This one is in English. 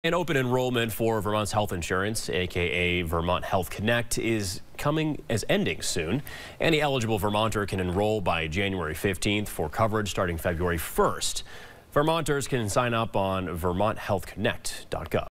And open enrollment for Vermont's health insurance, aka Vermont Health Connect, is ending soon. Any eligible Vermonter can enroll by January 15th for coverage starting February 1st. Vermonters can sign up on vermonthealthconnect.gov.